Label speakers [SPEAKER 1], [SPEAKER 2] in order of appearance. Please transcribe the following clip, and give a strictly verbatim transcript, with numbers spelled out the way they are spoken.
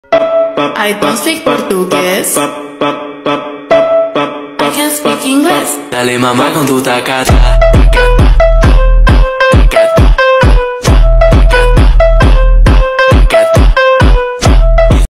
[SPEAKER 1] I don't speak Portuguese. I can speak English.
[SPEAKER 2] Dale mamá con tu tacata.